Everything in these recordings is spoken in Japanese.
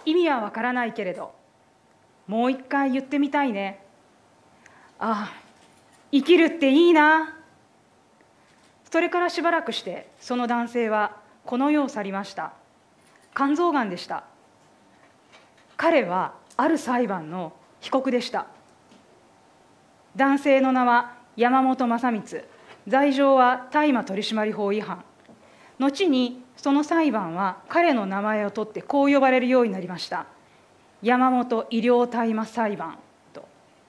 意味はわからないけれど、もう一回言ってみたいね。ああ、生きるっていいな。それからしばらくしてその男性はこの世を去りました。肝臓がんでした。彼はある裁判の被告でした。男性の名は山本正光、罪状は大麻取締法違反。後にその裁判は彼の名前を取ってこう呼ばれるようになりました。山本医療大麻裁判と。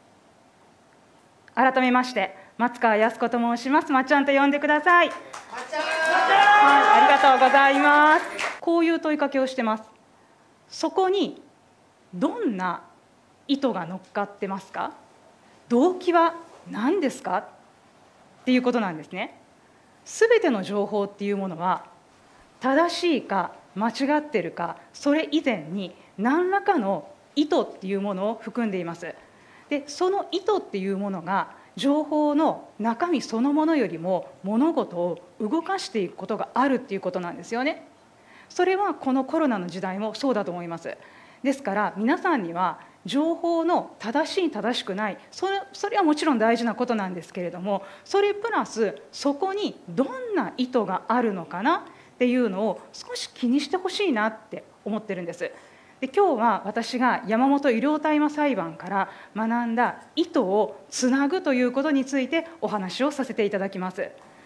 改めまして松川靖子と申します。まっちゃんと呼んでください。はい、ありがとうございます。こういう問いかけをしてます。そこにどんな意図が乗っかってますか？動機は何ですかっていうことなんですね。すべての情報っていうものは正しいか間違ってるか、それ以前に何らかの意図っていうものを含んでいます。で、その意図っていうものが情報の中身そのものよりも物事を動かしていくことがあるっていうことなんですよね。それはこのコロナの時代もそうだと思います。ですから皆さんには情報の正しい正しくない、それはもちろん大事なことなんですけれども、それプラスそこにどんな意図があるのかなっていうのを少し気にしてほしいなって思ってるんです。で、今日は私が山本医療大麻裁判から学んだ意図をつなぐということについてお話をさせていただきます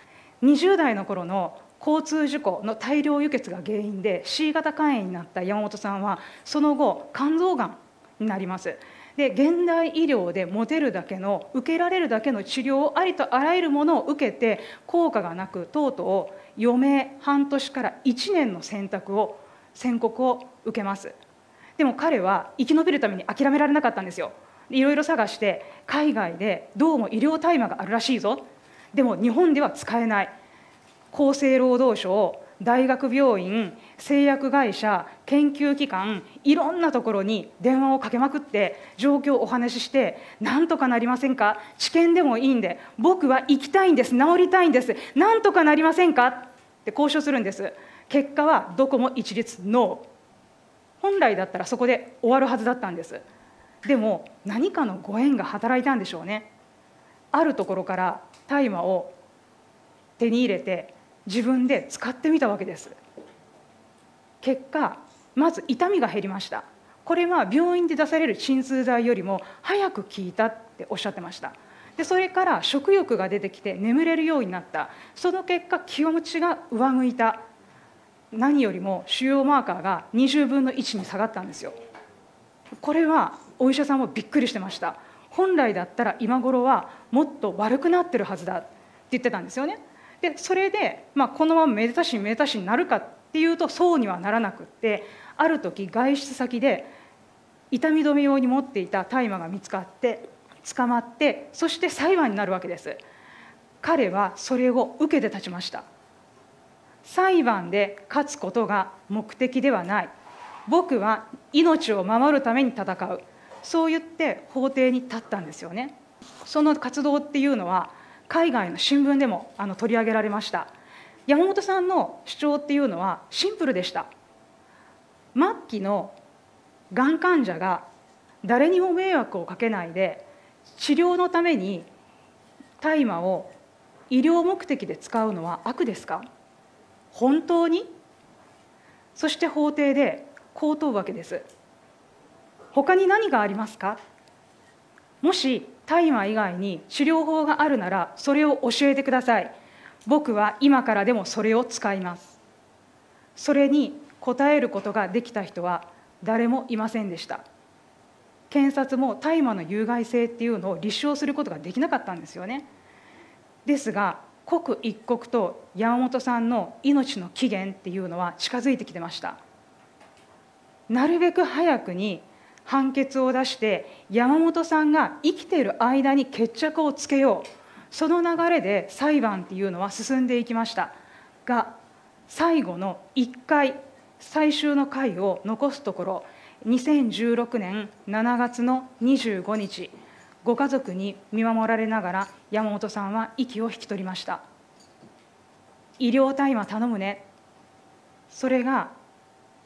。20代の頃の交通事故の大量輸血が原因で C 型肝炎になった山本さんはその後肝臓がんになります。で、現代医療で持てるだけの受けられるだけの治療をありとあらゆるものを受けて効果がなく、とうとう余命半年から1年の宣告を受けます。でも彼は生き延びるために諦められなかったんですよ。いろいろ探して海外でどうも医療大麻があるらしいぞ、でも日本では使えない。厚生労働省、大学病院、製薬会社、研究機関、いろんなところに電話をかけまくって状況をお話しして、なんとかなりませんか、治験でもいいんで僕は生きたいんです、治りたいんです、なんとかなりませんかって交渉するんです。結果はどこも一律ノー。本来だったらそこで終わるはずだったんです。でも何かのご縁が働いたんでしょうね。あるところから大麻を手に入れて自分で使ってみたわけです。結果、まず痛みが減りました。これは病院で出される鎮痛剤よりも早く効いたっておっしゃってました。で、それから食欲が出てきて眠れるようになった。その結果気持ちが上向いた。何よりも腫瘍マーカーが20分の1に下がったんですよ。これはお医者さんもびっくりしてました。本来だったら今頃はもっと悪くなってるはずだって言ってたんですよね。で、それで、このままめでたしめでたしになるかっていうとそうにはならなくって、ある時外出先で痛み止め用に持っていた大麻が見つかって捕まって、そして裁判になるわけです。彼はそれを受けて立ちました。裁判で勝つことが目的ではない、僕は命を守るために戦う、そう言って法廷に立ったんですよね。その活動っていうのは海外の新聞でも取り上げられました。山本さんの主張っていうのはシンプルでした。末期のがん患者が誰にも迷惑をかけないで治療のために大麻を医療目的で使うのは悪ですか、本当に？そして法廷でこう問うわけです。他に何がありますか？もし大麻以外に治療法があるならそれを教えてください。僕は今からでもそれを使います。それに答えることができた人は誰もいませんでした。検察も大麻の有害性っていうのを立証することができなかったんですよね。ですが刻一刻と山本さんの命の期限っていうのは近づいてきてました。なるべく早くに判決を出して山本さんが生きている間に決着をつけよう、その流れで裁判っていうのは進んでいきましたが、最後の1回最終の回を残すところ、2016年7月の25日、ご家族に見守られながら山本さんは息を引き取りました。医療大麻頼むね、それが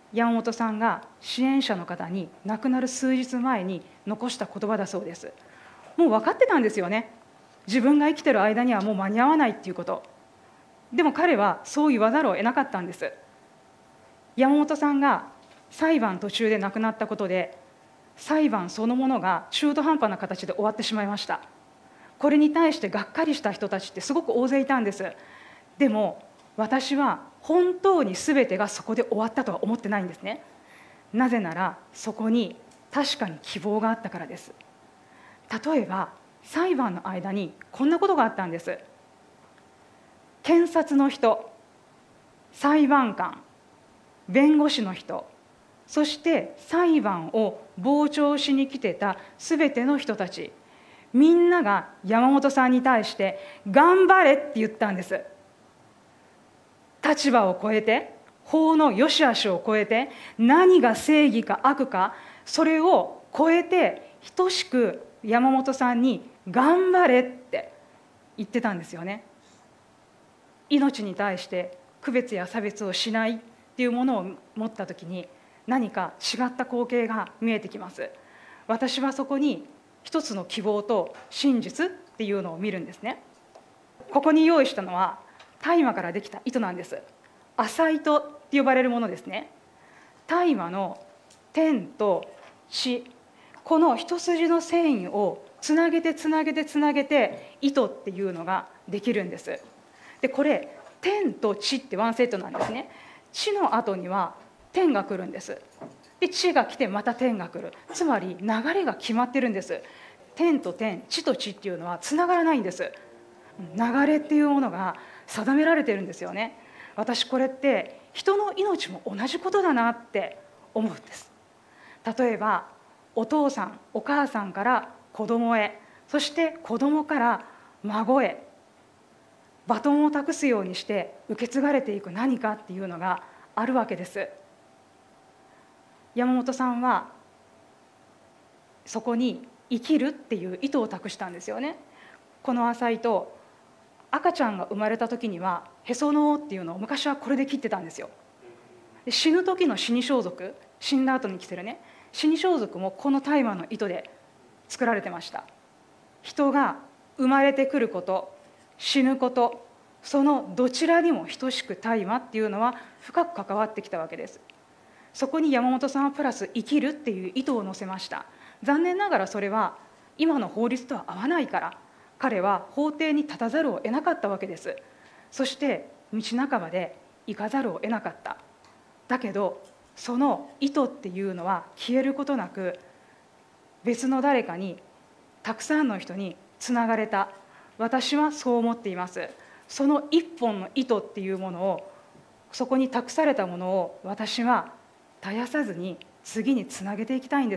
山本さんが支援者の方に亡くなる数日前に残した言葉だそうです。もう分かってたんですよね。自分が生きてる間にはもう間に合わないっていうこと。でも彼はそう言わざるを得なかったんです。山本さんが裁判途中で亡くなったことで、裁判そのものが中途半端な形で終わってしまいました。これに対してがっかりした人たちってすごく大勢いたんです。でも私は本当に全てがそこで終わったとは思ってないんですね。なぜならそこに確かに希望があったからです。例えば裁判の間にこんなことがあったんです。検察の人、裁判官、弁護士の人、そして裁判を傍聴しに来てた全ての人たち、みんなが山本さんに対して頑張れって言ったんです。立場を超えて、法の良し悪しを超えて、何が正義か悪か、それを超えて等しく山本さんに頑張れって言ってたんですよね。命に対して区別や差別をしないっていうものを持った時に、何か違った光景が見えてきます。私はそこに一つの希望と真実っていうのを見るんですね。ここに用意したのは大麻からできた糸なんです。麻糸って呼ばれるものですね。大麻の天と地、この一筋の繊維をつなげてつなげてつなげて糸っていうのができるんです。でこれ天と地ってワンセットなんですね。地の後には天が来るんです。で地が来てまた天が来る。つまり流れが決まってるんです。天と天、地と地っていうのはつながらないんです。流れっていうものが定められてるんですよね。私これって人の命も同じことだなって思うんです。例えばお父さんお母さんから子供へ、そして子供から孫へバトンを託すようにして受け継がれていく何かっていうのがあるわけです。山本さんはそこに生きるっていう意図を託したんですよね。この麻糸、赤ちゃんが生まれた時にはへその緒っていうのを昔はこれで切ってたんですよ。で死ぬ時の死に装束、死んだ後に着せるね、死に装束もこの大麻の糸で作られてました。人が生まれてくること、死ぬこと、そのどちらにも等しく大麻っていうのは深く関わってきたわけです。そこに山本さんはプラス生きるっていう意図を乗せました。残念ながらそれは今の法律とは合わないから、彼は法廷に立たざるを得なかったわけです。そして道半ばで行かざるを得なかった。だけどその意図っていうのは消えることなく、別の誰かに、たくさんの人につながれた。私はそう思っています。その一本の糸っていうものを、そこに託されたものを私は絶やさずに次につなげていきたいんです。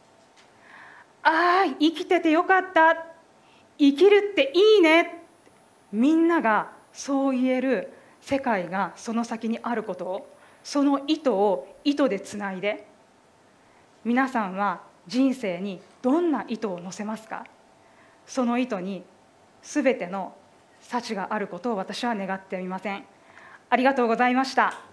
ああ生きててよかった、生きるっていいね、みんながそう言える世界がその先にあることを、その糸を糸でつないで、皆さんは人生にどんな糸を乗せますか。その糸に全ての幸があることを私は願っていません。ありがとうございました。